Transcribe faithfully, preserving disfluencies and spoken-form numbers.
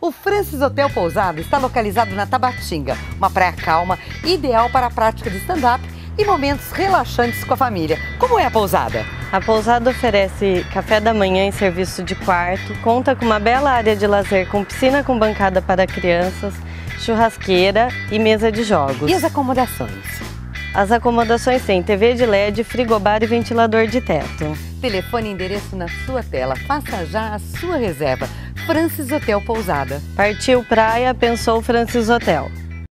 O Francis Hotel Pousada está localizado na Tabatinga, uma praia calma, ideal para a prática de stand-up e momentos relaxantes com a família. Como é a pousada? A pousada oferece café da manhã e serviço de quarto, conta com uma bela área de lazer com piscina com bancada para crianças, churrasqueira e mesa de jogos. E as acomodações? As acomodações têm T V de L E D, frigobar e ventilador de teto. Telefone e endereço na sua tela. Faça já a sua reserva. Francis Hotel Pousada. Partiu praia, pensou Francis Hotel.